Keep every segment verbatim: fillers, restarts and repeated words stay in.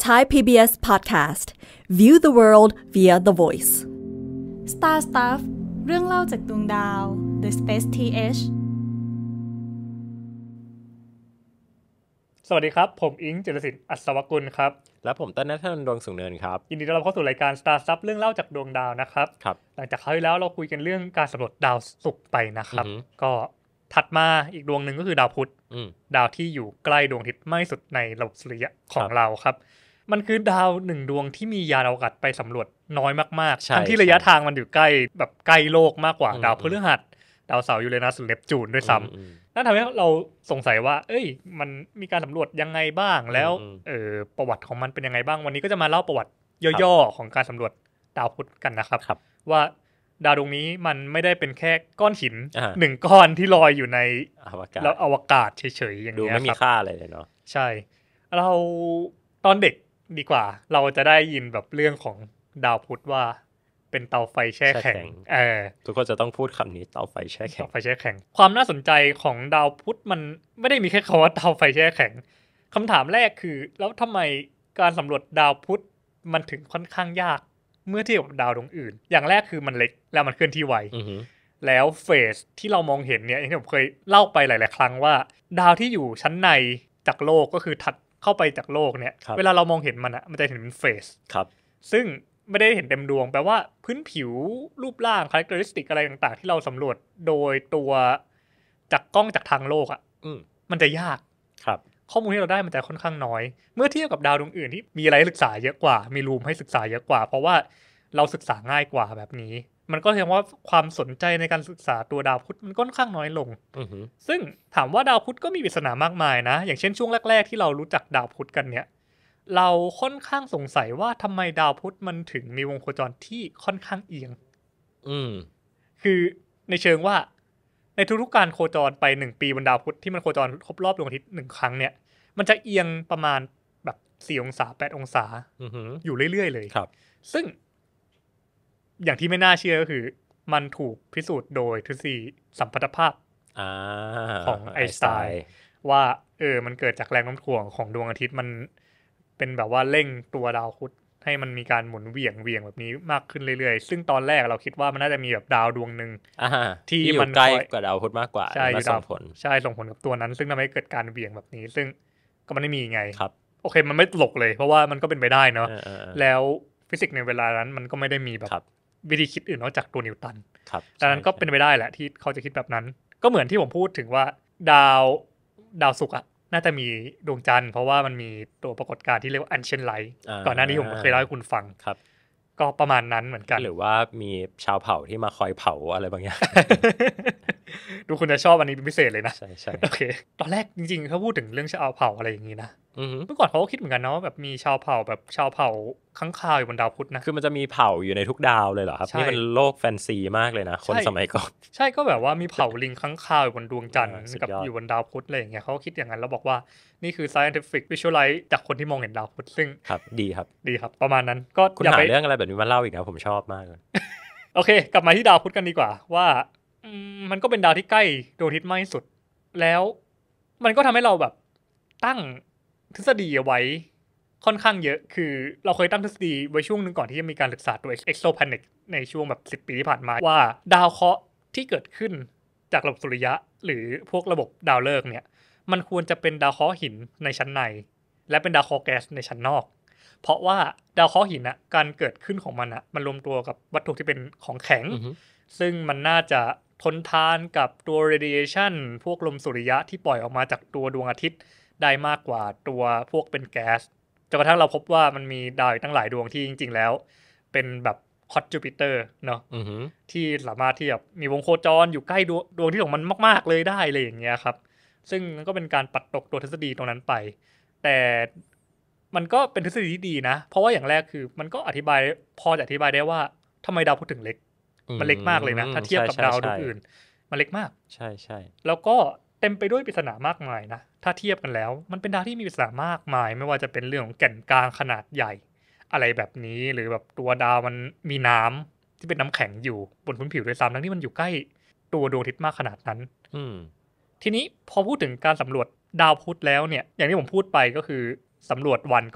Thai พี บี เอส Podcast View the world via the voice Star Stuff เรื่องเล่าจากดวงดาว The Space ที เอชสวัสดีครับผมอิงค์ จิรศิษฐ์ อัศวกุลครับและผมต้นณัฐ ดวงสูงเนินครับยินดีต้อนรับเข้าสู่รายการ Star Stuff เรื่องเล่าจากดวงดาวนะครับครับหลังจากคราวที่แล้วเราคุยกันเรื่องการสำรวจดาวศุกร์ไปนะครับก็ถัดมาอีกดวงหนึ่งก็คือดาวพุธดาวที่อยู่ใกล้ดวงอาทิตย์มากที่สุดในระบบสุริยะของเราครับมันคือดาวหนึ่งดวงที่มียานอวกาศไปสำรวจน้อยมากๆทั้งที่ระยะทางมันอยู่ใกล้แบบใกล้โลกมากกว่าดาวพฤหัสดาวเสาร์ยูเรนัสหรือเนปจูนด้วยซ้ำนั่นทำให้เราสงสัยว่าเอ้ยมันมีการสำรวจยังไงบ้างแล้วเออประวัติของมันเป็นยังไงบ้างวันนี้ก็จะมาเล่าประวัติย่อๆของการสำรวจดาวพุธกันนะครับว่าดาวดวงนี้มันไม่ได้เป็นแค่ก้อนหินหนึ่งก้อนที่ลอยอยู่ในแล้วอวกาศเฉยๆอย่างเงี้ยครับดูไม่มีค่าอะไรเลยเนาะใช่เราตอนเด็กดีกว่าเราจะได้ยินแบบเรื่องของดาวพุธว่าเป็นเตาไฟแช่แข็งเออทุกคนจะต้องพูดคำนี้เตาไฟแช่แข็งเตาไฟแช่แข็งความน่าสนใจของดาวพุธมันไม่ได้มีแค่คำว่าเตาไฟแช่แข็งคำถามแรกคือแล้วทำไมการสำรวจดาวพุธมันถึงค่อนข้างยากเมื่อเทียบกับดาวดวงอื่นอย่างแรกคือมันเล็กแล้วมันเคลื่อนที่ไวแล้วเฟสที่เรามองเห็นเนี่ยอย่างที่ผมเคยเล่าไปหลายๆครั้งว่าดาวที่อยู่ชั้นในจากโลกก็คือถัดเข้าไปจากโลกเนี่ยเวลาเรามองเห็นมันอะมันจะเห็นเป็นเฟสซึ่งไม่ได้เห็นเต็มดวงแปลว่าพื้นผิวรูปร่าง characteristic อะไรต่างๆที่เราสำรวจโดยตัวจากกล้องจากทางโลกอ่ะมันจะยากครับข้อมูลที่เราได้มันจะค่อนข้างน้อยเมื่อเทียบกับดาวดวงอื่นที่มีอะไรให้ศึกษาเยอะกว่ามีรูมให้ศึกษาเยอะกว่าเพราะว่าเราศึกษาง่ายกว่าแบบนี้มันก็แสดงว่าความสนใจในการศึกษาตัวดาวพุธมันค่อนข้างน้อยลงซึ่งถามว่าดาวพุธก็มีปริศนามากมายนะอย่างเช่นช่วงแรกๆที่เรารู้จักดาวพุธกันเนี่ยเราค่อนข้างสงสัยว่าทำไมดาวพุธมันถึงมีวงโคจรที่ค่อนข้างเอียงอืมคือในเชิงว่าในทุกๆการโคจรไปหนึ่งปีบนดาวพุธที่มันโคจรครบรอบดวงอาทิตย์หนึ่งครั้งเนี่ยมันจะเอียงประมาณแบบสี่องศาแปดองศาอยู่เรื่อยๆเลยครับซึ่งอย่างที่ไม่น่าเชื่อก็คือมันถูกพิสูจน์โดยทฤษฎีสัมพัทธภาพของไอน์สไตน์ว่าเออมันเกิดจากแรงโน้มถ่วงของดวงอาทิตย์มันเป็นแบบว่าเร่งตัวดาวพุธให้มันมีการหมุนเหวี่ยงเวี่ยงแบบนี้มากขึ้นเรื่อยๆซึ่งตอนแรกเราคิดว่ามันน่าจะมีแบบดาวดวงนึงที่มันใกล้กว่าดาวพุธมากกว่าใช่ส่งผลใช่ส่งผลกับตัวนั้นซึ่งทำให้เกิดการเหวี่ยงแบบนี้ซึ่งก็มันไม่มีไงครับโอเคมันไม่ตลกเลยเพราะว่ามันก็เป็นไปได้เนาะแล้วฟิสิกส์ในเวลานั้นมันก็ไม่ได้มีแบบวิธีคิดอื่นนอกจากตัวนิวตันดังนั้นก็เป็นไปได้แหละที่เขาจะคิดแบบนั้นก็เหมือนที่ผมพูดถึงว่าดาวดาวศุกร์อ่ะน่าจะมีดวงจันทร์เพราะว่ามันมีตัวปรากฏการณ์ที่เรียกว่า Ancient Light ก่อนหน้านี้ผมเคยเล่าให้คุณฟังก็ประมาณนั้นเหมือนกันหรือว่ามีชาวเผ่าที่มาคอยเผาอะไรบางอย่างดูคุณจะชอบอันนี้เป็นพิเศษเลยนะใช่ใช่โอเคตอนแรกจริงๆเขาพูดถึงเรื่องชาวเผ่าอะไรอย่างนี้นะเมื่อก่อนเขาก็คิดเหมือนกันเนาะแบบมีชาวเผ่าแบบชาวเผ่าค้างคาวอยู่บนดาวพุธนะคือมันจะมีเผ่าอยู่ในทุกดาวเลยเหรอครับนี่มันโลกแฟนซีมากเลยนะคนสมัยก่อนใช่ก็แบบว่ามีเผ่าลิงค้างคาวอยู่บนดวงจันทร์กับอยู่บนดาวพุธอะไรอย่างเงี้ยเขาคิดอย่างนั้นแล้วบอกว่านี่คือ scientific visualize จากคนที่มองเห็นดาวพุธซึ่งครับดีครับดีครับประมาณนั้นก็คุณหาเรื่องอะไรแบบนี้มาเล่าอีกนะผมชอบมากเลยโอเคกลับมาที่ดาวพุธกันดีกว่าว่ามันก็เป็นดาวที่ใกล้ดวงอาทิตย์มากที่สุดแล้วมันก็ทำให้เราแบบตั้งทฤษฎีเอาไว้ค่อนข้างเยอะคือเราเคยตั้งทฤษฎีไว้ช่วงนึงก่อนที่จะมีการศึกษาตัว exoplanet ในช่วงแบบสิบปีที่ผ่านมาว่าดาวเคราะห์ที่เกิดขึ้นจากระบบสุริยะหรือพวกระบบดาวฤกษ์เนี่ยมันควรจะเป็นดาวเคราะห์หินในชั้นในและเป็นดาวเคราะห์แก๊สในชั้นนอกเพราะว่าดาวเคราะห์หินอ่ะการเกิดขึ้นของมันอ่ะมันรวมตัวกับวัตถุที่เป็นของแข็ง uh-huh. ซึ่งมันน่าจะทนทานกับตัว radiation พวกลมสุริยะที่ปล่อยออกมาจากตัวดวงอาทิตย์ได้มากกว่าตัวพวกเป็นแก๊สจนกระทั่งเราพบว่ามันมีดาวอีกตั้งหลายดวงที่จริงๆแล้วเป็นแบบ hot Jupiter เนาะ uh-huh. ที่สามารถที่จะมีวงโคจรอยู่ใกล้ดวงดวงที่ของมันมากๆเลยได้เลยอย่างเงี้ยครับซึ่งมันก็เป็นการปัดตกตัวทฤษฎีตรงนั้นไปแต่มันก็เป็นทฤษฎีที่ดีนะเพราะว่าอย่างแรกคือมันก็อธิบายพอจะอธิบายได้ว่าทำไมดาวพุธถึงเล็กมันเล็กมากเลยนะถ้าเทียบกับดาวดวงอื่นมันเล็กมากใช่ใช่แล้วก็เต็มไปด้วยปริศนามากมายนะถ้าเทียบกันแล้วมันเป็นดาวที่มีปริศนามากมายไม่ว่าจะเป็นเรื่องของแก่นกลางขนาดใหญ่อะไรแบบนี้หรือแบบตัวดาวมันมีน้ำที่เป็นน้ำแข็งอยู่บนพื้นผิวด้วยซ้ำทั้งที่มันอยู่ใกล้ตัวดวงอาทิตย์มากขนาดนั้นทีนี้พอพูดถึงการสำรวจดาวพุธแล้วเนี่ยอย่างที่ผมพูดไปก็คือสำรวจวันก่อนเนาะ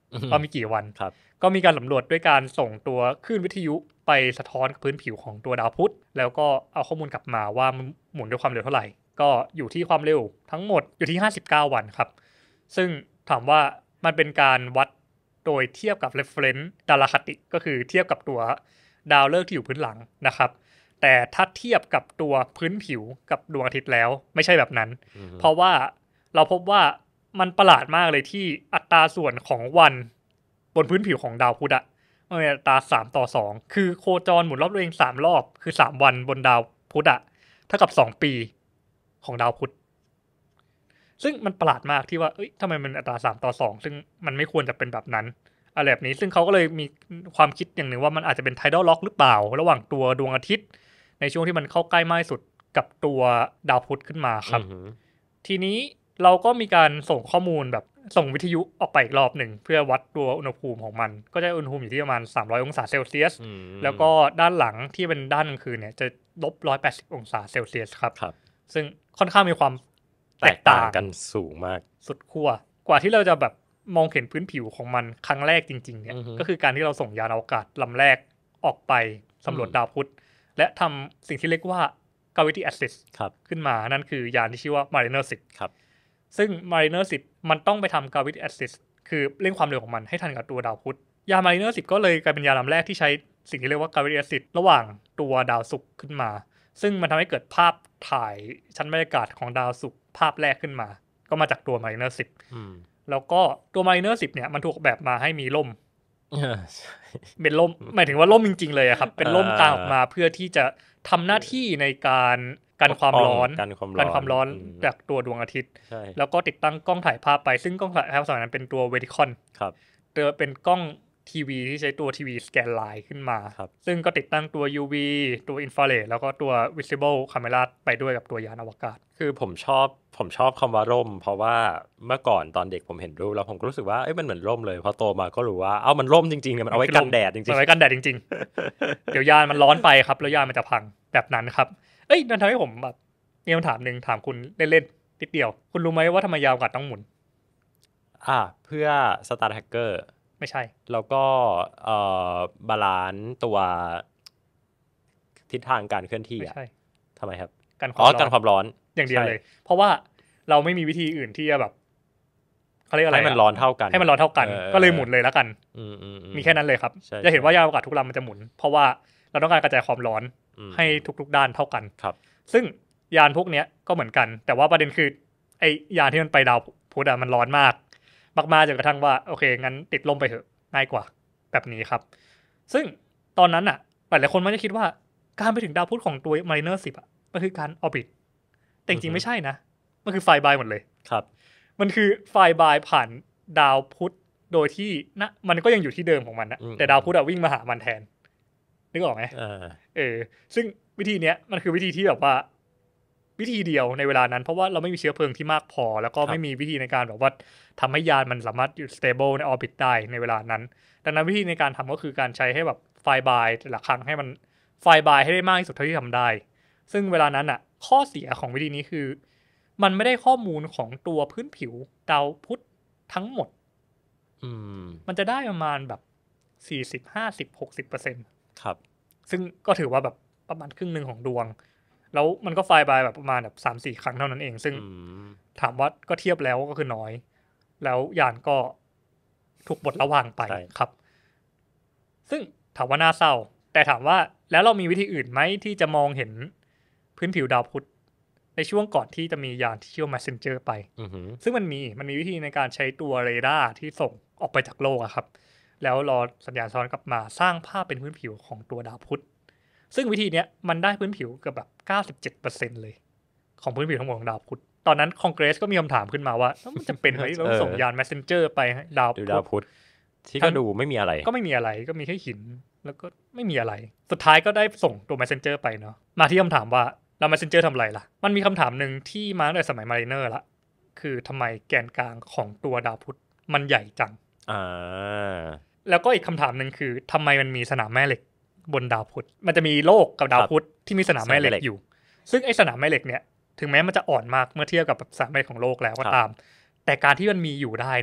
ว่ามีกี่วันก็มีการสำรวจด้วยการส่งตัวคลื่นวิทยุไปสะท้อนพื้นผิวของตัวดาวพุธแล้วก็เอาข้อมูลกลับมาว่ามันหมุนด้วยความเร็วเท่าไหร่ก็อยู่ที่ความเร็วทั้งหมดอยู่ที่ห้าสิบเก้าวันครับซึ่งถามว่ามันเป็นการวัดโดยเทียบกับ reference ดาราคติก็คือเทียบกับตัวดาวฤกษ์ที่อยู่พื้นหลังนะครับแต่ถ้าเทียบกับตัวพื้นผิวกับดวงอาทิตย์แล้วไม่ใช่แบบนั้นเพราะว่าเราพบว่ามันประหลาดมากเลยที่อัตราส่วนของวันบนพื้นผิวของดาวพุธอะมันเป็นอัตราสามต่อสองคือโคจรหมุนรอบตัวเองสามรอบคือสามวันบนดาวพุธอะเท่ากับสองปีของดาวพุธซึ่งมันประหลาดมากที่ว่าเอ้ยทำไมมันอัตราสามต่อสองซึ่งมันไม่ควรจะเป็นแบบนั้นอะไรแบบนี้ซึ่งเขาก็เลยมีความคิดอย่างหนึ่งว่ามันอาจจะเป็น tidal lock หรือเปล่าระหว่างตัวดวงอาทิตย์ในช่วงที่มันเข้าใกล้มากที่สุดกับตัวดาวพุธขึ้นมาครับทีนี้เราก็มีการส่งข้อมูลแบบส่งวิทยุออกไปอีกรอบหนึ่งเพื่อวัดตัวอุณหภูมิของมันก็จะอุณหภูมิอยู่ที่ประมาณสามร้อยองศาเซลเซียสแล้วก็ด้านหลังที่เป็นด้านกลางคืนเนี่ยจะลบหนึ่งร้อยแปดสิบองศาเซลเซียสครับซึ่งค่อนข้างมีความแตกต่างกันสูงมากสุดขั้วกว่าที่เราจะแบบมองเห็นพื้นผิวของมันครั้งแรกจริงๆเนี่ยก็คือการที่เราส่งยานอวกาศลำแรกออกไปสำรวจดาวพุธและทำสิ่งที่เรียกว่า gravity assist ขึ้นมานั่นคือยานที่ชื่อว่า Mariner สิบครับซึ่ง Mariner สิบมันต้องไปทำ gravity assist คือเร่งความเร็วของมันให้ทันกับตัวดาวพุธยาน Mariner สิบก็เลยกลายเป็นยานลำแรกที่ใช้สิ่งที่เรียกว่า gravity assist ระหว่างตัวดาวศุกร์ขึ้นมาซึ่งมันทำให้เกิดภาพถ่ายชั้นบรรยากาศของดาวศุกร์ภาพแรกขึ้นมาก็มาจากตัว Mariner สิบแล้วก็ตัว Mariner สิบเนี่ยมันถูกแบบมาให้มีร่มเป็นร่มหมายถึงว่าร่มจริงๆเลยครับเป็นร่มกลางออกมาเพื่อที่จะทำหน้าที่ในการกันความร้อนกันความร้อนจากตัวดวงอาทิตย์แล้วก็ติดตั้งกล้องถ่ายภาพไปซึ่งกล้องถ่ายภาพสมัยนั้นเป็นตัว Veticon ครับเป็นกล้องทีวีที่ใช้ตัวทีวีสแกนไลน์ขึ้นมาซึ่งก็ติดตั้งตัว ยู วี ตัวอินฟราเรดแล้วก็ตัว visible camera ไปด้วยกับตัวยานอวกาศคือผมชอบผมชอบคำว่าร่มเพราะว่าเมื่อก่อนตอนเด็กผมเห็นรูปแล้วผมก็รู้สึกว่าเอ้ยมันเหมือนร่มเลยพอโตมาก็รู้ว่าเอ้ามันร่มจริงๆเนี่ยมันเอาไว้กันแดดจริงๆมันไว้กันแดดจริงๆ เดี๋ยวยานมันร้อนไปครับแล้วยานมันจะพังแบบนั้นครับเอ้ยนั่นทำให้ผมแบบมีคำถามนึงถามคุณเล่นๆนิดเดียวคุณรู้ไหมว่าทำไมยานอวกาศต้องหมุนอ่าเพื่อ Star Tracker ไม่ใช่แล้วก็เอ่อบาลานซ์ตัวทิศทางการเคลื่อนที่ไม่ใช่ทำไมครับกันอ๋อกันความร้อนอย่างเดียวเลยเพราะว่าเราไม่มีวิธีอื่นที่จะแบบเขาเรียกอะไรให้มันร้อนเท่ากันให้มันร้อนเท่ากันก็เลยหมุนเลยแล้วกันมีแค่นั้นเลยครับจะเห็นว่ายานอวกาศทุกลำมันจะหมุนเพราะว่าเราต้องการกระจายความร้อนให้ทุกๆด้านเท่ากันครับซึ่งยานพวกนี้ก็เหมือนกันแต่ว่าประเด็นคือไอ้ยานที่มันไปดาวพุธอะมันร้อนมากมากๆจนกระทั่งว่าโอเคงั้นติดลมไปเถอะง่ายกว่าแบบนี้ครับซึ่งตอนนั้นอ่ะหลายๆคนมันจะคิดว่าการไปถึงดาวพุธของตัว Mariner สิบอ่ะมันคือการออร์บิทแต่จริงๆไม่ใช่นะมันคือไฟบายหมดเลยครับมันคือไฟบายผ่านดาวพุธโดยที่นะมันก็ยังอยู่ที่เดิมของมันนะแต่ดาวพุธอ่ะวิ่งมาหามันแทนนึกออกไหมเออเออซึ่งวิธีเนี้ยมันคือวิธีที่แบบว่าวิธีเดียวในเวลานั้นเพราะว่าเราไม่มีเชื้อเพลิงที่มากพอแล้วก็ไม่มีวิธีในการแบบว่าทำให้ยานมันสามารถอยู่ stable ใน orbit ได้ในเวลานั้นดังนั้นวิธีในการทำก็คือการใช้ให้แบบไฟบายแต่ละครั้งให้มันไฟบายให้ได้มากที่สุดเท่าที่ทำได้ซึ่งเวลานั้นอ่ะข้อเสียของวิธีนี้คือมันไม่ได้ข้อมูลของตัวพื้นผิวดาวพุธทั้งหมดอืมมันจะได้ประมาณแบบสี่สิบ ห้าสิบ หกสิบเปอร์เซ็นต์ครับซึ่งก็ถือว่าแบบประมาณครึ่งนึงของดวงแล้วมันก็ไฟบายแบบประมาณแบบ สามสี่ ครั้งเท่านั้นเองซึ่งถามว่าก็เทียบแล้วก็คือน้อยแล้วยานก็ถูกบดระวางไปครับซึ่งถามว่าน่าเศร้าแต่ถามว่าแล้วเรามีวิธีอื่นไหมที่จะมองเห็นพื้นผิวดาวพุธในช่วงก่อนที่จะมียานที่ชื่อ Messenger ไปซึ่งมันมีมันมีวิธีในการใช้ตัวเรดาร์ที่ส่งออกไปจากโลกอะครับแล้วรอสัญญาณซ้อนกลับมาสร้างภาพเป็นพื้นผิวของตัวดาวพุธซึ่งวิธีเนี้ยมันได้พื้นผิวกับแบบ เก้าสิบเจ็ดเปอร์เซ็นต์ เลยของพื้นผิวทั้งหมดของดาวพุธตอนนั้นคอนเกรสก็มีคำถามขึ้นมาว่ามันจะเป็นไหมเราส่งยาน Messenger ไปดาวพุธที่ก็ดูไม่มีอะไรก็ไม่มีอะไรก็มีแค่หินแล้วก็ไม่มีอะไรสุดท้ายก็ได้ส่งตัว Messenger ไปเนาะมาที่คำถามว่าแล้ว Messenger ทำอะไรล่ะมันมีคำถามนึงที่มาตั้งแต่สมัย Mariner ละคือทำไมแกนกลางของตัวดาวพุธมันใหญ่จังอ่าแล้วก็อีกคำถามนึงคือทำไมมันมีสนามแม่เหล็กบนดาวพุธมันจะมีโลกกับดาวพุธที่มีสนามแม่เหล็กอยู่ซึ่งไอ้สนามแม่เหล็กเนี่ยถึงแม้มันจะอ่อนมากเมื่อเทียบกับสนามแม่เหล็กของโลกแล้วก็ตามแต่การที่มันมีอยู่ได้เนี่ย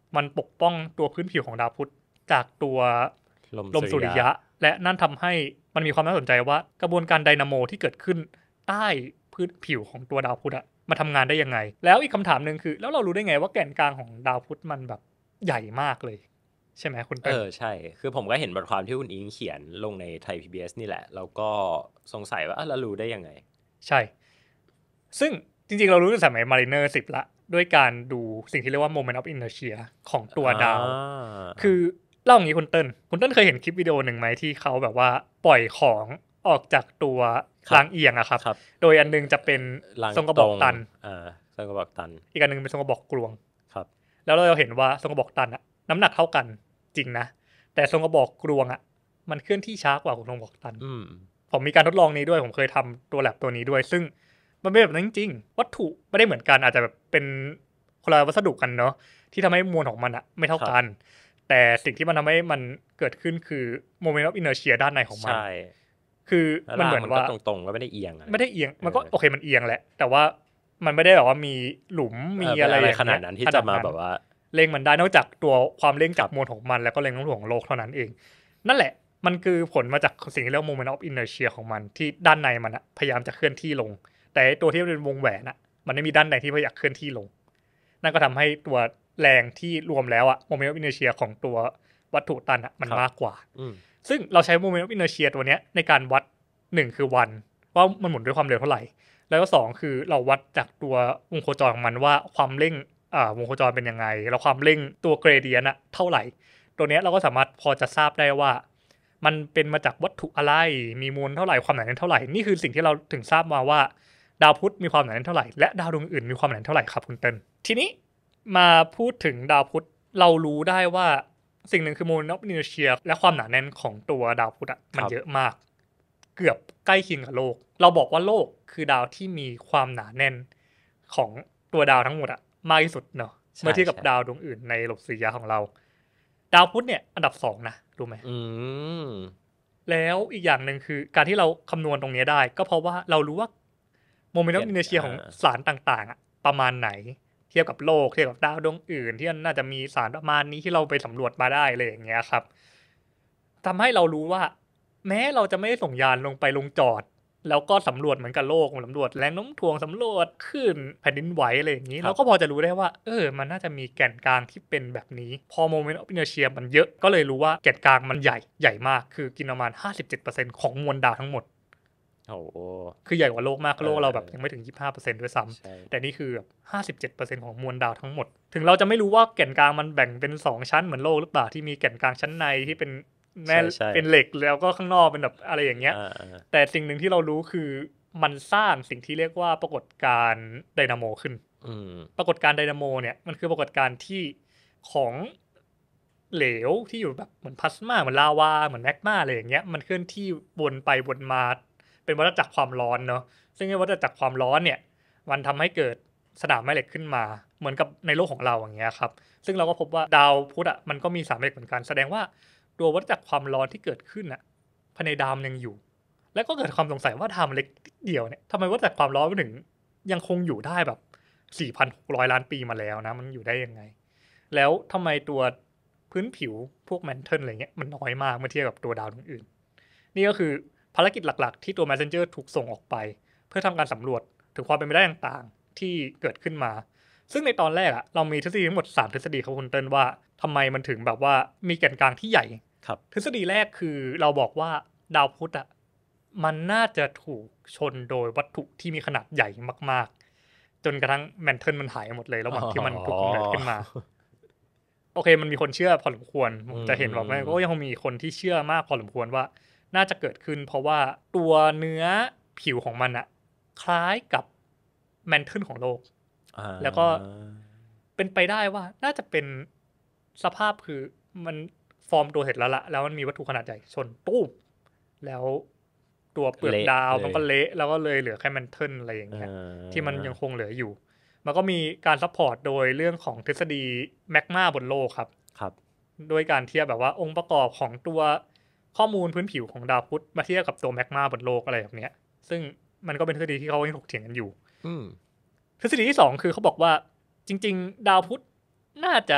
มันปกป้องตัวพื้นผิวของดาวพุธจากตัวลลมมสุสุริริยะยะและนั่นทำให้มันมีความน่าสนใจว่ากระบวนการไดนาโมที่เกิดขึ้นใต้พื้นผิวของตัวดาวพุธอะมาทำงานได้ยังไงแล้วอีกคำถามหนึ่งคือแล้วเรารู้ได้ไงว่าแก่นกลางของดาวพุธมันแบบใหญ่มากเลยใช่ไหมคุณเอเติ้ลอใช่คือผมก็เห็นบทความที่คุณอิงเขียนลงในไทย พี บี เอส นี่แหละแล้วก็สงสัยว่าอ่ะแล้วรู้ได้ยังไงใช่ซึ่งจริงๆเรารู้ตั้งแต่สมัย Mariner สิบละด้วยการดูสิ่งที่เรียกว่า moment of inertia ของตัวดาวคือเล่าอย่างนี้คุณเติ้ลคุณเติ้ลเคยเห็นคลิปวิดีโอหนึ่งไหมที่เขาแบบว่าปล่อยของออกจากตัวรางเอียงอะครับ โดยอันนึงจะเป็นทรงกระบอกตันอ่าทรงกระบอกตันอีกอันนึงเป็นทรงกระบอกกลวงครับแล้วเราเห็นว่าทรงกระบอกตันอะน้ำหนักเท่ากันจริงนะแต่ทรงกระบอกกลวงอะมันเคลื่อนที่ช้ากว่าทรงกระบอกตันผมมีการทดลองนี้ด้วยผมเคยทำตัวแลบตัวนี้ด้วยซึ่งมันเป็นแบบนั้นจริงๆวัตถุไม่ได้เหมือนกันอาจจะแบบเป็นคนละวัสดุกันเนาะที่ทำให้มวลของมันอะไม่เท่ากันแต่สิ่งที่มันทำให้มันเกิดขึ้นคือ moment of inertia ด้านในของมันคือมันเหมือนว่าตรงๆก็ไม่ได้เอียงไม่ได้เอียงมันก็โอเคมันเอียงแหละแต่ว่ามันไม่ได้แบบว่ามีหลุมมีอะไรขนาดนั้นที่จะมาแบบว่าเร่งมันได้นอกจากตัวความเร่งจากมวลของมันแล้วก็เร่งน้ำหนักของโลกเท่านั้นเองนั่นแหละมันคือผลมาจากสิ่งที่เรียกว่า moment of inertia ของมันที่ด้านในมันอะพยายามจะเคลื่อนที่ลงแต่ตัวที่เป็นวงแหวนอะมันไม่มีด้านในที่พยายามเคลื่อนที่ลงนั่นก็ทำให้ตัวแรงที่รวมแล้วอะ moment of inertia ของตัววัตถุตันอะมันมากกว่าซึ่งเราใช้ moment of inertia ตัวเนี้ยในการวัดหนึ่งคือวันว่ามันหมุนด้วยความเร็วเท่าไหร่แล้วก็สองคือเราวัดจากตัววงโคจรของมันว่าความเร่งอ่าวงโคจรเป็นยังไงแล้วความเร่งตัวเกรเดียนต์อะเท่าไหร่ตัวเนี้ยเราก็สามารถพอจะทราบได้ว่ามันเป็นมาจากวัตถุอะไรมีมวลเท่าไหร่ความหนาแน่นเท่าไหร่นี่คือสิ่งที่เราถึงทราบมาว่าดาวพุธมีความหนาแน่นเท่าไหร่และดาวดวงอื่นมีความหนาแน่นเท่าไหร่ครับคุณเติ้ลทีนี้มาพูดถึงดาวพุธเรารู้ได้ว่าสิ่งหนึ่งคือ moment of inertia และความหนาแน่นของตัวดาวพุธอะมันเยอะมากเกือบใกล้เคียงกับโลกเราบอกว่าโลกคือดาวที่มีความหนาแน่นของตัวดาวทั้งหมดอะมากที่สุดเนาะเมื่อเทียบกับดาวดวงอื่นในระบบสุริยะของเราดาวพุธเนี่ยอันดับสองนะรู้ไหมแล้วอีกอย่างหนึ่งคือการที่เราคำนวณตรงนี้ได้ก็เพราะว่าเรารู้ว่าโมเมนต์ออฟอินเนอร์เชียของสารต่างๆอะประมาณไหนเทียบกับโลกเทียบกับดาวดวงอื่นที่น่าจะมีสารประมาณนี้ที่เราไปสำรวจมาได้เลยอย่างเงี้ยครับทำให้เรารู้ว่าแม้เราจะไม่ได้ส่งยานลงไปลงจอดแล้วก็สำรวจเหมือนกับโลกสำรวจแรงโน้มถ่วงสำรวจคลื่นแผ่นดินไหวอะไรอย่างนี้เราก็พอจะรู้ได้ว่าเออมันน่าจะมีแก่นกลางที่เป็นแบบนี้พอโมเมนต์ออฟอินเนอร์เชียมันเยอะก็เลยรู้ว่าแก่นกลางมันใหญ่ใหญ่มากคือกินประมาณ ห้าสิบเจ็ดเปอร์เซ็นต์ ของมวลดาวทั้งหมดโอ้คือใหญ่กว่าโลกมากโลกเราแบบยังไม่ถึง ยี่สิบห้าเปอร์เซ็นต์ ด้วยซ้ำแต่นี่คือแบบ ห้าสิบเจ็ดเปอร์เซ็นต์ ของมวลดาวทั้งหมดถึงเราจะไม่รู้ว่าแก่นกลางมันแบ่งเป็นสองชั้นเหมือนโลกหรือเปล่าที่มีแก่นกลางชั้นในที่เป็นแม่เป็นเหล็กแล้วก็ข้างนอกเป็นแบบอะไรอย่างเงี้ยแต่สิ่งหนึ่งที่เรารู้คือมันสร้างสิ่งที่เรียกว่าปรากฏการณ์ไดนาโมขึ้นปรากฏการณ์ไดนาโมเนี่ยมันคือปรากฏการณ์ที่ของเหลวที่อยู่แบบเหมือนพลาสมาเหมือนลาวาเหมือนแมกมาอะไรอย่างเงี้ยมันเคลื่อนที่วนไปวนมาเป็นวัฏจักรความร้อนเนาะซึ่งในวัฏจักรความร้อนเนี่ยมันทำให้เกิดสนามแม่เหล็กขึ้นมาเหมือนกับในโลกของเราอย่างเงี้ยครับซึ่งเราก็พบว่าดาวพุธอ่ะมันก็มีสนามแม่เหล็กเหมือนกันแสดงว่าตัววัฏจักรความร้อนที่เกิดขึ้นอ่ะภายในดาวยังอยู่แล้วก็เกิดความสงสัยว่าดาวเล็กเดียวเนี่ยทำไมวัฏจักรความร้อนมันถึงยังคงอยู่ได้แบบ สี่พันหกร้อย ล้านปีมาแล้วนะมันอยู่ได้ยังไงแล้วทำไมตัวพื้นผิวพวกแมนเทิลอะไรเงี้ยมันน้อยมากเมื่อเทียบกับตัวดาวอื่นนี่ก็คือภารกิจหลักๆที่ตัว Messenger ถูกส่งออกไปเพื่อทำการสำรวจถึงความเป็นไปได้ต่างๆที่เกิดขึ้นมาซึ่งในตอนแรกอะเรามีทฤษฎีทั้งหมดสามทฤษฎีครับคุณเติ้ลว่าทำไมมันถึงแบบว่ามีแก่นกลางที่ใหญ่ทฤษฎีแรกคือเราบอกว่าดาวพุธอะมันน่าจะถูกชนโดยวัตถุที่มีขนาดใหญ่มากๆจนกระทั่งแมนเทิลมันหายหมดเลยระหว่างที่มันถูกกำเนิดขึ้นมาโอเคมันมีคนเชื่อพอสมควรจะเห็นแบบนั้นก็ยังมีคนที่เชื่อมากพอสมควรว่าน่าจะเกิดขึ้นเพราะว่าตัวเนื้อผิวของมันอะคล้ายกับแมนเทิลของโลกแล้วก็เป็นไปได้ว่าน่าจะเป็นสภาพคือมันฟอร์มตัวเสร็จแล้วละแล้วมันมีวัตถุขนาดใหญ่ชนตู้มแล้วตัวเปลือกดาวมันก็เละแล้วก็เลยเหลือแค่แมนเทิลอะไรอย่างเงี้ยที่มันยังคงเหลืออยู่มันก็มีการซัพพอร์ตโดยเรื่องของทฤษฎีแมกมาบนโลกครับครับโดยการเทียบแบบว่าองค์ประกอบของตัวข้อมูลพื้นผิวของดาวพุธมาเทียบกับตัวแมกมาบนโลกอะไรแบบเนี้ยซึ่งมันก็เป็นทฤษฎีที่เขายังถกเถียงกันอยู่ทฤษฎีที่สองคือเขาบอกว่าจริงๆดาวพุธน่าจะ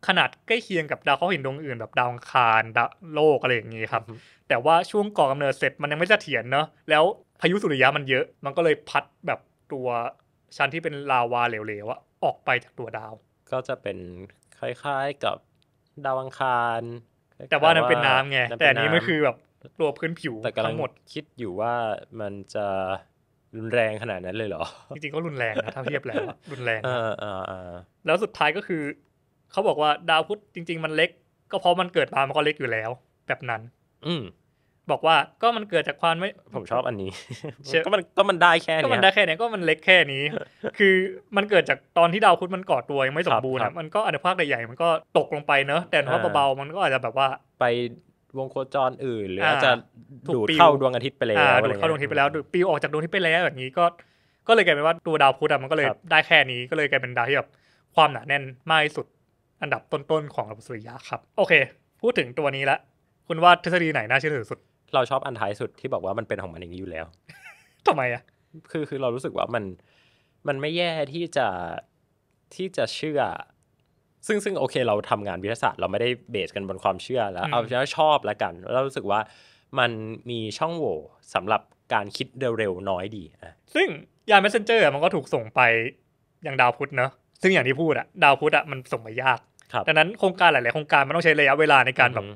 ขนาดใกล้เคียงกับดาวเคราะห์หินดวงอื่นแบบดาวอังคารดาวโลกอะไรอย่างงี้ครับแต่ว่าช่วงก่อกำเนิดเสร็จมันยังไม่เสถียรเนอะแล้วพายุสุริยะมันเยอะมันก็เลยพัดแบบตัวชั้นที่เป็นลาวาเหลวๆอะออกไปจากตัวดาวก็จะเป็นคล้ายๆกับดาวอังคารแต่ว่านั้นเป็นน้ำไงแต่อันนี้มันคือแบบตัวพื้นผิวทั้งหมดคิดอยู่ว่ามันจะรุนแรงขนาดนั้นเลยเหรอจริงๆก็รุนแรงนะถ้าเทียบแล้วรุนแรงนะแล้วสุดท้ายก็คือเขาบอกว่าดาวพุธจริงๆมันเล็กก็เพราะมันเกิดมามันก็เล็กอยู่แล้วแบบนั้นอืมบอกว่าก็มันเกิดจากความไม่ผมชอบอันนี้ก็มันก็มันได้แค่นี้ก็มันได้แค่นี้ก็มันเล็กแค่นี้ คือมันเกิดจากตอนที่ดาวพุธมันก่อตัวยังไม่สมบูรณ์มันก็อนุภาคใหญ่ๆมันก็ตกลงไปเนอะแต่ถ้าเบาๆมันก็อาจจะแบบว่าไปวงโคจรอื่นหรืออาจจะดูดเข้าดวงอาทิตย์ไปแล้วดูดเข้าดวงอาทิตย์ไปแล้วดูดปิวออกจากดวงอาทิตย์ไปแล้วแบบนี้ก็ก็เลยกลายเป็นว่าตัวดาวพุธมันก็เลยได้แค่นี้ก็เลยกลายเป็นดาวที่แบบความหนาแน่นมากที่สุดอันดับต้นๆของระบบสุริยะครับโอเคพูดถึงตัวนี้ละคุณว่าทฤษฎีไหนน่าเชื่อถือสุดเราชอบอันท้ายสุดที่บอกว่ามันเป็นของมันอย่างนี้อยู่แล้วทำไมอ่ะคือคือเรารู้สึกว่ามันมันไม่แย่ที่จะที่จะเชื่อซึ่งซึ่งโอเคเราทำงานวิทยาศาสตร์เราไม่ได้เบสกันบนความเชื่อแล้วเอาแค่ชอบแล้วกันเรารู้สึกว่ามันมีช่องโหว่สำหรับการคิดเร็วๆน้อยดีอ่ะซึ่งยาน Messenger มันก็ถูกส่งไปยังดาวพุธเนอะซึ่งอย่างที่พูดอะดาวพุธอะมันส่งไปยากดังนั้นโครงการหลายๆโครงการมันต้องใช้ระยะเวลาในการแบบ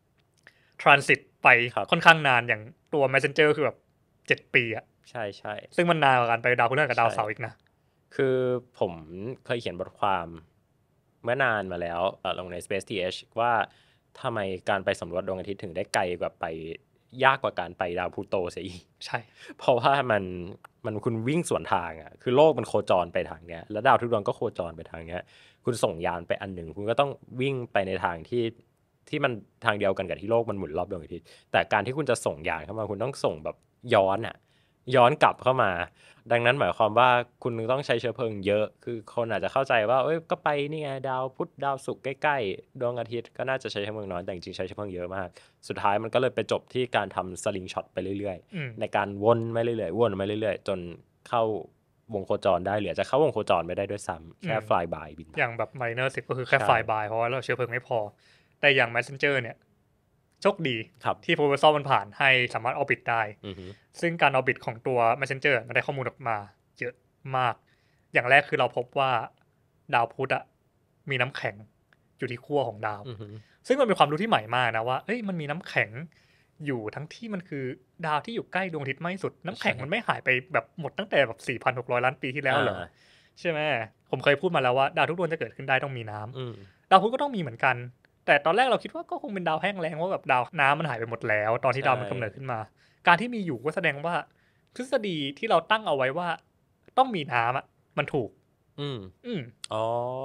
transit ไปค่อนข้างนานอย่างตัว Messenger คือแบบเจ็ดปีอะใช่ๆซึ่งมันนานกว่าการไปดาวพฤหัสกับดาวเสาร์อีกนะคือผมเคยเขียนบทความเมื่อนานมาแล้วลงใน Space ที เอช ว่าทำไมการไปสำรวจดวงอาทิตย์ถึงได้ไกลกว่าไปยากกว่าการไปดาวพลูโตเสียอีกใช่เพราะว่ามันมันคุณวิ่งสวนทางอ่ะคือโลกมันโคจรไปทางเนี้ยแล้วดาวทุกดวงก็โคจรไปทางเนี้ยคุณส่งยานไปอันหนึ่งคุณก็ต้องวิ่งไปในทางที่ที่มันทางเดียวกันกับที่โลกมันหมุนรอบดวงอาทิตย์แต่การที่คุณจะส่งยานเข้ามาคุณต้องส่งแบบย้อนอ่ะย้อนกลับเข้ามาดังนั้นหมายความว่าคุณต้องใช้เชื้อเพลิงเยอะคือคนอาจจะเข้าใจว่าเอ้ยก็ไปนี่ไงดาวพุธดาวศุกร์ใกล้ๆดวงอาทิตย์ก็น่าจะใช้เชื้อเพลิงน้อยแต่จริงๆใช้เชื้อเพลิงเยอะมากสุดท้ายมันก็เลยไปจบที่การทำสลิงช็อตไปเรื่อยๆในการวนไปเรื่อยๆวนไปเรื่อยๆจนเข้าวงโคจรได้เหลือจะเข้าวงโคจรไม่ได้ด้วยซ้ำแค่ fly by บินอย่างแบบ Mariner สิบก็คือแค่ fly by เพราะว่าเราเชื้อเพลิงไม่พอแต่อย่าง Messenger เนี่ยโชคดีที่ proposal มันผ่านให้สามารถ orbit ได้ซึ่งการ orbit ของตัว Messenger มันได้ข้อมูลออกมาเยอะมากอย่างแรกคือเราพบว่าดาวพุธอะมีน้ำแข็งอยู่ที่ขั้วของดาวซึ่งมันเป็นความรู้ที่ใหม่มากนะว่าเอ้ยมันมีน้ำแข็งอยู่ทั้งที่มันคือดาวที่อยู่ใกล้ดวงอาทิตย์มากที่สุดน้ำแข็งมันไม่หายไปแบบหมดตั้งแต่แบบ สี่พันหกร้อย ล้านปีที่แล้วเหรอใช่ไหมผมเคยพูดมาแล้วว่าดาวทุกดวงจะเกิดขึ้นได้ต้องมีน้ำดาวพุธก็ต้องมีเหมือนกันแต่ตอนแรกเราคิดว่าก็คงเป็นดาวแห้งแล้งว่าแบบดาวน้ำมันหายไปหมดแล้วตอนที่ดาวมันกำเนิดขึ้นมาการที่มีอยู่ก็แสดงว่าทฤษฎีที่เราตั้งเอาไว้ว่าต้องมีน้ำอ่ะมันถูกอืมอืมอ๋อ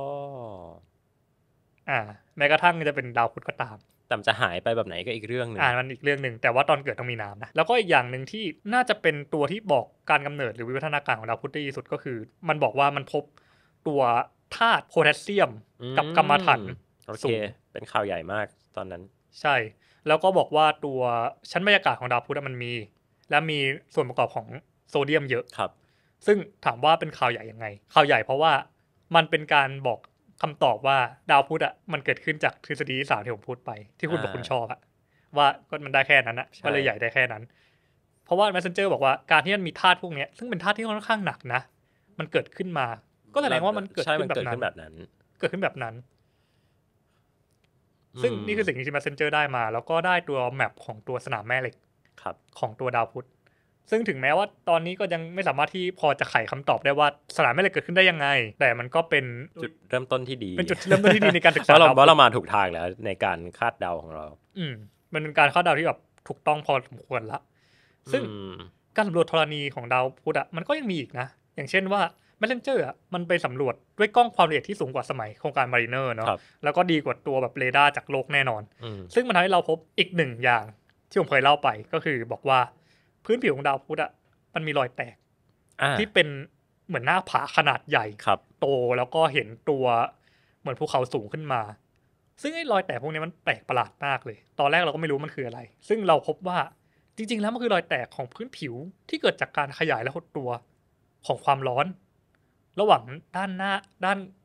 อ่าแม้กระทั่งจะเป็นดาวพุธก็ตามแต่จะหายไปแบบไหนก็อีกเรื่องนึงอ่ามันอีกเรื่องนึงแต่ว่าตอนเกิดต้องมีน้ำนะแล้วก็อีกอย่างนึงที่น่าจะเป็นตัวที่บอกการกำเนิดหรือวิวัฒนาการของดาวพุธได้ดีสุดก็คือมันบอกว่ามันพบตัวธาตุโพแทสเซียมกับกัมมันถันโอเคเป็นข่าวใหญ่มากตอนนั้นใช่แล้วก็บอกว่าตัวชั้นบรรยากาศของดาวพุธมันมีและมีส่วนประกอบของโซเดียมเยอะครับซึ่งถามว่าเป็นข่าวใหญ่ยังไงข่าวใหญ่เพราะว่ามันเป็นการบอกคำตอบว่าดาวพุธอ่ะมันเกิดขึ้นจากทฤษฎีที่สามที่ผมพูดไปที่คุณบอกคุณชอบอะว่าก็มันได้แค่นั้นอะก็เลยใหญ่ได้แค่นั้นเพราะว่า Messenger บอกว่าการที่มันมีธาตุพวกนี้ซึ่งเป็นธาตุที่ค่อนข้างหนักนะมันเกิดขึ้นมาก็แสดงว่ามันเกิดขึ้นแบบนั้นเกิดขึ้นแบบนั้นซึ่งนี่คือสิ่งที่ Messenger ได้มาแล้วก็ได้ตัวแมปของตัวสนามแม่เหล็กของตัวดาวพุธซึ่งถึงแม้ว่าตอนนี้ก็ยังไม่สามารถที่พอจะไขคำตอบได้ว่าสนามแม่เหล็กเกิดขึ้นได้ยังไงแต่มันก็เป็นจุดเริ่มต้นที่ดีเป็นจุดเริ่มต้นที่ดีในการศึกษาเราว่าเรามาถูกทางแล้วในการคาดเดาของเราอืมมันเป็นการคาดเดาที่แบบถูกต้องพอสมควรละซึ่งการสำรวจธรณีของดาวพุธอ่ะมันก็ยังมีอีกนะอย่างเช่นว่า Messenger อ่ะมันไปสำรวจด้วยกล้องความละเอียดที่สูงกว่าสมัยโครงการ Mariner เนาะแล้วก็ดีกว่าตัวแบบเรดาร์จากโลกแน่นอนซึ่งมันทำให้เราพบอีกหนึ่งอย่างที่ผมเคยเล่าไปก็คือบอกว่าพื้นผิวของดาวพุธอ่ะมันมีรอยแตกที่เป็นเหมือนหน้าผาขนาดใหญ่โตแล้วก็เห็นตัวเหมือนภูเขาสูงขึ้นมาซึ่งไอ้รอยแตกพวกนี้มันแปลกประหลาดมากเลยตอนแรกเราก็ไม่รู้มันคืออะไรซึ่งเราพบว่าจริงๆแล้วมันคือรอยแตกของพื้นผิวที่เกิดจากการขยายและหดตัวของความร้อนระหว่างด้านหน้าด้าน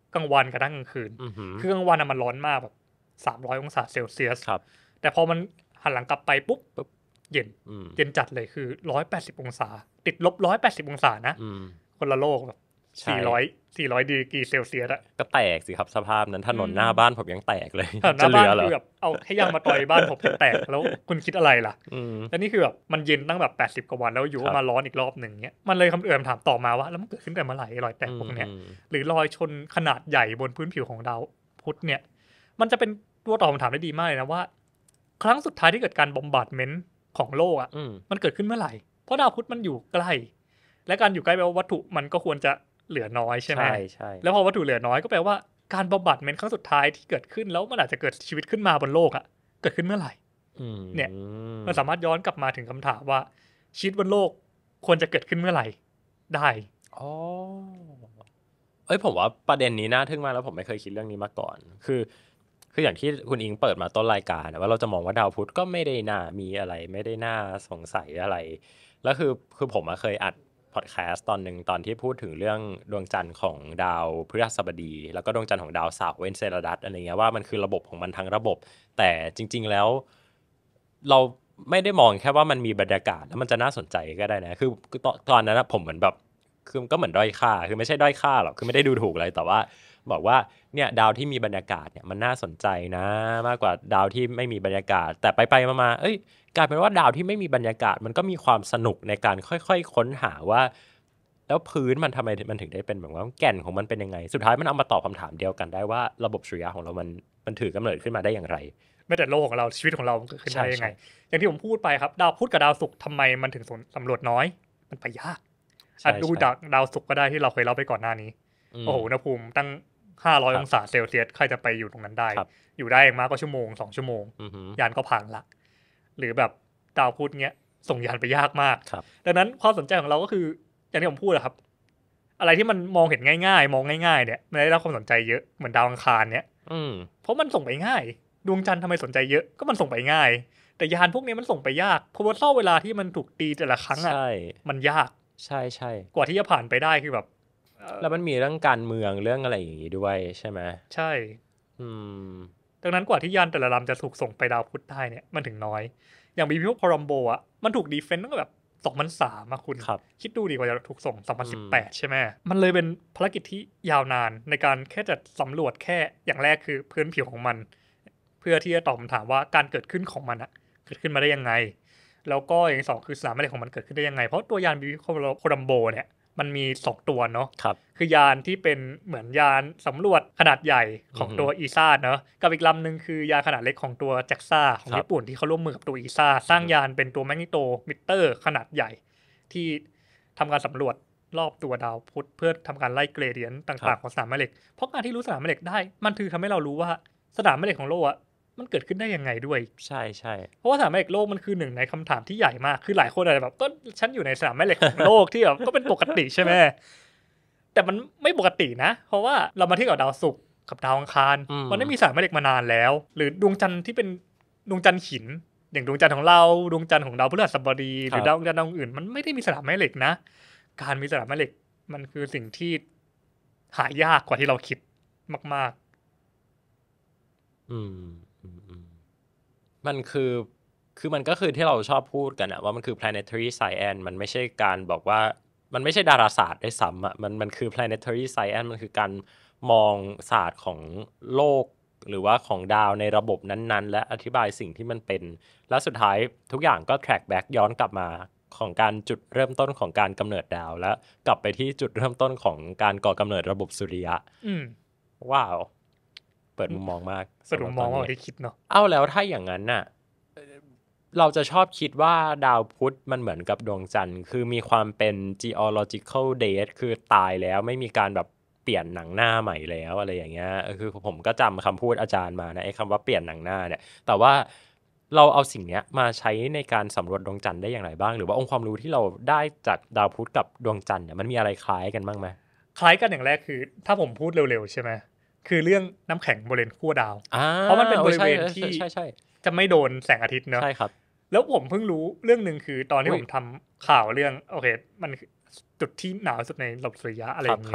กลางวันกับกลางคืนคือกลางวันมันร้อนมากแบบสามร้อยองศาเซลเซียสแต่พอมันหันหลังกลับไปปุ๊บเย็นเย็นจัดเลยคือหนึ่งร้อยแปดสิบองศาติดลบหนึ่งร้อยแปดสิบองศานะคนละโลกแบบสี่ร้อย สี่ร้อยดีกรีเซลเซียสอะก็แตกสิครับสภาพนั้นถนนหน้าบ้านผมยังแตกเลยจะเหลือเหรอแบบเอาแค่ยางมาต่อยบ้านผมจะแตกแล้วคุณคิดอะไรล่ะแล้วนี่คือแบบมันเย็นตั้งแบบแปดสิบกว่าวันแล้วอยู่มาร้อนอีกรอบนึงเงี้ยมันเลยคำเอื่นถามต่อมาว่าแล้วมันเกิดขึ้นแต่เมื่อไหร่รอยแตกพวกเนี้ยหรือรอยชนขนาดใหญ่บนพื้นผิวของดาวพุธเนี่ยมันจะเป็นตัวตอบคำถามได้ดีมากเลยนะว่าครั้งสุดท้ายที่เกิดการบอมบาร์ดเมนต์ของโลกอ่ะมันเกิดขึ้นเมื่อไหร่เพราะดาวพุธมันอยู่ใกล้และการอยู่ใกล้แปลว่าวัตถุมันก็ควรจะเหลือน้อยใช่ไหมใช่ใช่แล้วพอวัตถุเหลือน้อยก็แปลว่าการบอมบาร์ดเมนต์ครั้งสุดท้ายที่เกิดขึ้นแล้วมันอาจจะเกิดชีวิตขึ้นมาบนโลกอ่ะเกิดขึ้นเมื่อไหร่เนี่ยมันสามารถย้อนกลับมาถึงคำถามว่าชีวิตบนโลกควรจะเกิดขึ้นเมื่อไหร่ได้อ๋อเอ้ยผมว่าประเด็นนี้น่าทึ่งมากแล้วผมไม่เคยคิดเรื่องนี้มาก่อนคือคืออย่างที่คุณอิงเปิดมาต้นรายการว่าเราจะมองว่าดาวพุธก็ไม่ได้น่ามีอะไรไม่ได้น่าสงสัยอะไรแล้วคือคือผมเคยอัดพอดแคสต์ตอนหนึ่งตอนที่พูดถึงเรื่องดวงจันทร์ของดาวพฤหัสบดีแล้วก็ดวงจันทร์ของดาวเสาร์เอนเซลาดัสอะไรเงี้ยว่ามันคือระบบของมันทั้งระบบแต่จริงๆแล้วเราไม่ได้มองแค่ว่ามันมีบรรยากาศแล้วมันจะน่าสนใจก็ได้นะคือตอนนั้นนะผมเหมือนแบบคือก็เหมือนด้อยค่าคือไม่ใช่ด้อยค่าหรอกคือไม่ได้ดูถูกอะไรแต่ว่าบอกว่าเนี่ยดาวที่มีบรรยากาศเนี่ยมันน่าสนใจนะมากกว่าดาวที่ไม่มีบรรยากาศแต่ไปๆมาๆเอ้ยกลายเป็นว่าดาวที่ไม่มีบรรยากาศมันก็มีความสนุกในการค่อยๆค้นหาว่าแล้วพื้นมันทำไมมันถึงได้เป็นแบบว่าแก่นของมันเป็นยังไงสุดท้ายมันเอามาตอบคำถามเดียวกันได้ว่าระบบสุริยะของเรามันมันถือกำเนิดขึ้นมาได้อย่างไรไม่แต่โลกของเราชีวิตของเราเกิดขึ้นได้ยังไงอย่างที่ผมพูดไปครับดาวพุธกับดาวศุกร์ทำไมมันถึงสำรวจน้อยมันไปยากอาจดูจากดาวศุกร์ก็ได้ที่เราเคยเล่าไปก่อนหน้านี้โอ้โหอุณหภูมิตั้งห้าร้อยองศาเซลเซียสใครจะไปอยู่ตรงนั้นได้อยู่ได้อย่างมากก็ชั่วโมงสองชั่วโมงยานก็พังละหรือแบบดาวพุธเงี้ยส่งยานไปยากมากดังนั้นความสนใจของเราก็คืออย่างที่ผมพูดอะครับอะไรที่มันมองเห็นง่ายๆมองง่ายๆเนี่ยมันได้รับความสนใจเยอะเหมือนดาวอังคารเนี่ยเพราะมันส่งไปง่ายดวงจันทร์ทำไมสนใจเยอะก็มันส่งไปง่ายแต่ยานพวกนี้มันส่งไปยากเพราะว่าเท่าเวลาที่มันถูกตีแต่ละครั้งอะมันยากใช่ใช่กว่าที่จะผ่านไปได้คือแบบแล้วมันมีเรื่องการเมืองเรื่องอะไรอย่างงี้ด้วยใช่ไหมใช่อืมดังนั้นกว่าที่ยานแต่ละลำจะถูกส่งไปดาวพุธได้เนี่ยมันถึงน้อยอย่างมีพวกพารอมโบอ่ะมันถูกดีเฟนต์ตั้งแต่แบบสองพันสามอ่ะคุณคิดดูดีกว่าจะถูกส่งสองพันสิบแปดใช่ไหมมันเลยเป็นภารกิจที่ยาวนานในการแค่จะสำรวจแค่อย่างแรกคือพื้นผิวของมันเพื่อที่จะตอบคำถามว่าการเกิดขึ้นของมันอะเกิดขึ้นมาได้ยังไงแล้วก็อย่างที่สองคือสนามแม่เหล็กของมันเกิดขึ้นได้ยังไงเพราะตัวยานบิโคลัมโบเนี่ยมันมีสองตัวเนาะคือยานที่เป็นเหมือนยานสำรวจขนาดใหญ่ของตัวอีซ่าเนาะกับอีกลำหนึ่งคือยานขนาดเล็กของตัวแจ็กซ่าของญี่ปุ่นที่เขาร่วมมือกับตัวอีซ่าสร้างยานเป็นตัวแมกนิโตมิเตอร์ขนาดใหญ่ที่ทำการสำรวจรอบตัวดาวพุธเพื่อทำการไล่เกรเดียนต่างๆของสนามแม่เหล็กเพราะการที่รู้สนามแม่เหล็กได้มันคือทำให้เรารู้ว่าสนามแม่เหล็กของโลกอะมันเกิดขึ้นได้ยังไงด้วยใช่ใช่เพราะว่าสนามแม่เหล็กโลกมันคือหนึ่งในคำถามที่ใหญ่มากคือหลายคนอาจจะแบบก็ฉันอยู่ในสนามแม่เหล็กของโลกที่แบบก็เป็นปกติใช่ไหมแต่มันไม่ปกตินะเพราะว่าเรามาเทียบกับดาวศุกร์กับดาวอังคารมันไม่มีสนามแม่เหล็กมานานแล้วหรือดวงจันทร์ที่เป็นดวงจันทร์หินอย่างดวงจันทร์ของเราดวงจันทร์ของดาวพฤหัสบดีหรือดาวจันทร์ดาวอื่นมันไม่ได้มีสนามแม่เหล็กนะการมีสนามแม่เหล็กมันคือสิ่งที่หายากกว่าที่เราคิดมากๆอืมมันคือคือมันก็คือที่เราชอบพูดกันอะว่ามันคือ planetary science มันไม่ใช่การบอกว่ามันไม่ใช่ดาราศาสตร์ด้วยซ้ำอะมันมันคือ planetary science มันคือการมองศาสตร์ของโลกหรือว่าของดาวในระบบนั้นๆและอธิบายสิ่งที่มันเป็นและสุดท้ายทุกอย่างก็ track back ย้อนกลับมาของการจุดเริ่มต้นของการกำเนิดดาวแล้วกลับไปที่จุดเริ่มต้นของการก่อกำเนิดระบบสุริยะว้าวเปิดมุมมองมากเปิดมุมมองว่าที่คิดเนาะเอ้าแล้วถ้าอย่างนั้นน่ะเราจะชอบคิดว่าดาวพุธมันเหมือนกับดวงจันทร์คือมีความเป็น geological date คือตายแล้วไม่มีการแบบเปลี่ยนหนังหน้าใหม่แล้วอะไรอย่างเงี้ยคือผมก็จำคำพูดอาจารย์มานะไอ้คำว่าเปลี่ยนหนังหน้าเนี่ยแต่ว่าเราเอาสิ่งนี้มาใช้ในการสำรวจดวงจันทร์ได้อย่างไรบ้างหรือว่าองค์ความรู้ที่เราได้จากดาวพุธกับดวงจันทร์เนี่ยมันมีอะไรคล้ายกันบ้างไหมคล้ายกันอย่างแรกคือถ้าผมพูดเร็วๆใช่ไหมคือเรื่องน้ำแข็งบริเวณขั้วดาวเพราะมันเป็นบริเวณที่จะไม่โดนแสงอาทิตย์เนอะใช่ครับแล้วผมเพิ่งรู้เรื่องหนึ่งคือตอนที่ผมทำข่าวเรื่องโอเคมันจุดที่หนาวสุดในระบบสุริยะอะไรอย่างนี้เนาะ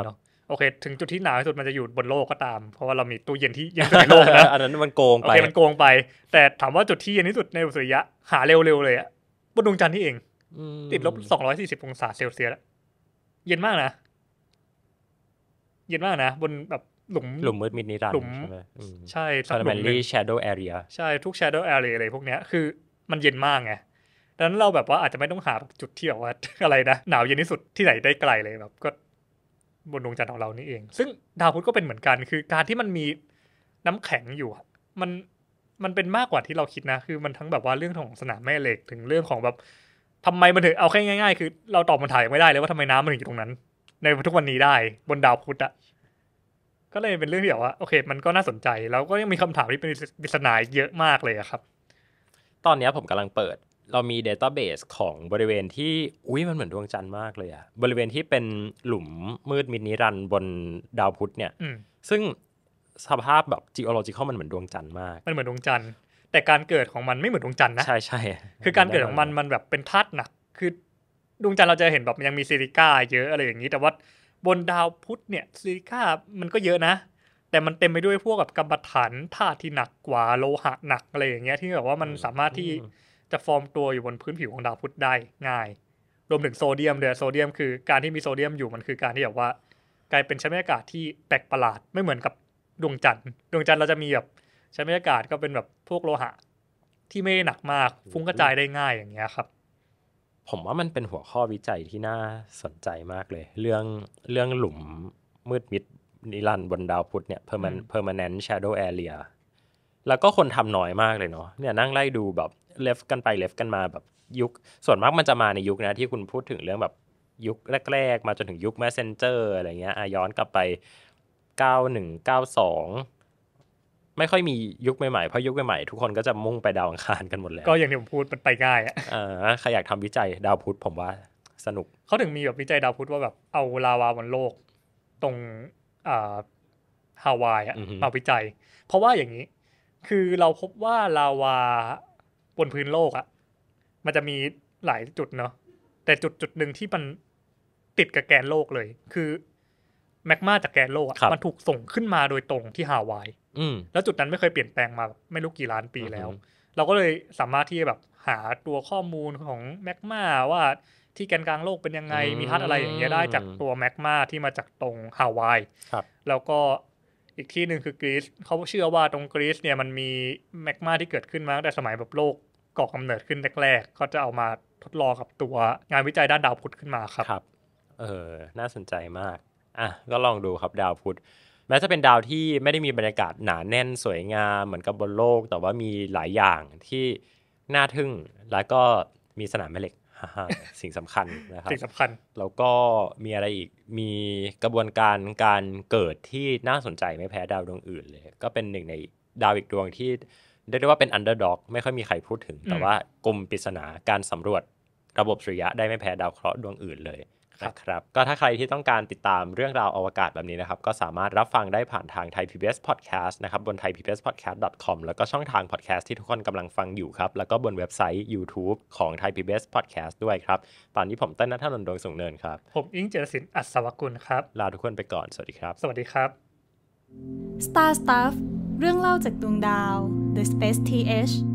โอเคถึงจุดที่หนาวที่สุดมันจะอยู่บนโลกก็ตามเพราะว่าเรามีตู้เย็นที่เย็นสุดในโลกนะอันนั้นมันโกงโอไปเคมันโกงไปแต่ถามว่าจุดที่เย็นที่สุดในสุริยะหาเร็วๆเลยอะบนดวงจันทร์นี่เองติดลบสองร้อยสี่สิบองศาเซลเซียสเย็นมากนะเย็นมากนะบนแบบหลุมหลุมมืดมิดนิรันดหลุร์มใช่ไหมอืมใช่สักหลุมหนึ่ง Primary Shadow Area ใช่ทุก shadow area อะไรพวกเนี้ยคือมันเย็นมากไงดังนั้นเราแบบว่าอาจจะไม่ต้องหาจุดที่แบบว่า อะไรนะหนาวเย็นที่สุดที่ไหนได้ไกลเลยแบบก็บนดวงจันทร์ของเรานี่เองซึ่งดาวพุธก็เป็นเหมือนกันคือการที่มันมีน้ำแข็งอยู่อะมันมันเป็นมากกว่าที่เราคิดนะคือมันทั้งแบบว่าเรื่องของสนามแม่เหล็กถึงเรื่องของแบบทำไมมันถึงเอาแค่ง่ายๆคือเราตอบคำถามยังไม่ได้เลยว่าทำไมน้ำมันถึงอยู่ตรงนั้นในทุกวันนี้ได้บนดาวพุธอะก็เลยเป็นเรื่องที่แบบว่าโอเคมันก็น่าสนใจแล้วก็ยังมีคำถามที่เป็นปริศนาเยอะมากเลยอะครับตอนนี้ผมกำลังเปิดเรามี database ของบริเวณที่อุ้ยมันเหมือนดวงจันทร์มากเลยอะบริเวณที่เป็นหลุมมืดมิดนิรันดร์บนดาวพุธเนี่ยซึ่งสภาพแบบ geological มันเหมือนดวงจันทร์มากมันเหมือนดวงจันทร์แต่การเกิดของมันไม่เหมือนดวงจันทร์นะใช่ใช่คือการเกิดของมันมันแบบเป็นธาตุหนักคือดวงจันทร์เราจะเห็นแบบยังมีซิลิก้าเยอะอะไรอย่างนี้แต่ว่าบนดาวพุธเนี่ยซิลิก้ามันก็เยอะนะแต่มันเต็มไปด้วยพวกแบบกัมมันฐานธาตุที่หนักกว่าโลหะหนักอะไรอย่างเงี้ยที่แบบว่ามันสามารถที่จะฟอร์มตัวอยู่บนพื้นผิวของดาวพุธได้ง่ายรวมถึงโซเดียมด้วยโซเดียมคือการที่มีโซเดียมอยู่มันคือการที่แบบว่ากลายเป็นชั้นบรรยากาศที่แปลกประหลาดไม่เหมือนกับดวงจันทร์ดวงจันทร์เราจะมีแบบชั้นบรรยากาศก็เป็นแบบพวกโลหะที่ไม่หนักมากฟุ้งกระจายได้ง่ายอย่างเงี้ยครับผมว่ามันเป็นหัวข้อวิจัยที่น่าสนใจมากเลยเรื่องเรื่องหลุมมืดมิดนิรันดร์บนดาวพุธเนี่ย permanent permanent shadow area แล้วก็คนทำน้อยมากเลยเนาะเนี่ยนั่งไล่ดูแบบเลฟกันไปเลฟกันมาแบบยุคส่วนมากมันจะมาในยุคนะที่คุณพูดถึงเรื่องแบบยุคแรกๆมาจนถึงยุค Messenger อะไรเงี้ยย้อนกลับไปเก้าสิบเอ็ด เก้าสิบสองไม่ค่อยมียุคใหม่ๆเพราะยุคใหม่ๆทุกคนก็จะมุ่งไปดาวอังคารกันหมดแล้วก็อย่างที่ผมพูดมันไปง่ายอ่ะเออใครอยากทำวิจัยดาวพุธผมว่าสนุกเขาถึงมีแบบวิจัยดาวพุธว่าแบบเอาลาวาบนโลกตรงอ่าฮาวายอ่ะมาวิจัยเพราะว่าอย่างนี้คือเราพบว่าลาวาบนพื้นโลกอ่ะมันจะมีหลายจุดเนาะแต่จุดจุดหนึ่งที่มันติดกับแกนโลกเลยคือแมกมาจากแกนโลกอ่ะมันถูกส่งขึ้นมาโดยตรงที่ฮาวายแล้วจุดนั้นไม่เคยเปลี่ยนแปลงมาไม่รู้กี่ล้านปีแล้วเราก็เลยสามารถที่จะแบบหาตัวข้อมูลของแมกมาว่าที่แกนกลางโลกเป็นยังไงมีธาตุอะไรอย่างเงี้ยได้จากตัวแมกมาที่มาจากตรงฮาวายแล้วก็อีกที่หนึ่งคือกรีซเขาเชื่อว่าตรงกรีซเนี่ยมันมีแมกมาที่เกิดขึ้นมาตั้งแต่สมัยแบบโลกก่อกำเนิดขึ้นแรกๆก็จะเอามาทดลองกับตัวงานวิจัยด้านดาวพุธขึ้นมาครับครับเออน่าสนใจมากอ่ะก็ลองดูครับดาวพุธแม้จะเป็นดาวที่ไม่ได้มีบรรยากาศหนาแน่นสวยงามเหมือนกับบนโลกแต่ว่ามีหลายอย่างที่น่าทึ่งแล้วก็มีสนามแม่เหล็ก สิ่งสำคัญนะครับสิ่งสำคัญแล้วก็มีอะไรอีกมีกระบวนการการเกิดที่น่าสนใจไม่แพ้ดาวดวงอื่นเลยก็เป็นหนึ่งในดาวอีกดวงที่เรียกได้ว่าเป็นอันเดอร์ด็อกไม่ค่อยมีใครพูดถึงแต่ว่ากลุ่มปริศนาการสำรวจระบบสุริยะได้ไม่แพ้ดาวเคราะห์ดวงอื่นเลยนะครับก็ถ้าใครที่ต้องการติดตามเรื่องราวอวกาศแบบนี้นะครับก็สามารถรับฟังได้ผ่านทาง Thai พี บี เอส Podcast นะครับบน ไทยพี บี เอส พอดแคสต์ ดอท คอม แล้วก็ช่องทาง podcast ที่ทุกคนกำลังฟังอยู่ครับแล้วก็บนเว็บไซต์ YouTube ของ Thai พี บี เอส Podcast ด้วยครับตอนนี้ผมเต้นณัฐนนท์ ดวงสูงเนินครับผมอิงเจริญศิลป์อัศวกุลครับลาทุกคนไปก่อนสวัสดีครับสวัสดีครับ Star Stuff เรื่องเล่าจากดวงดาว The Space ที เอช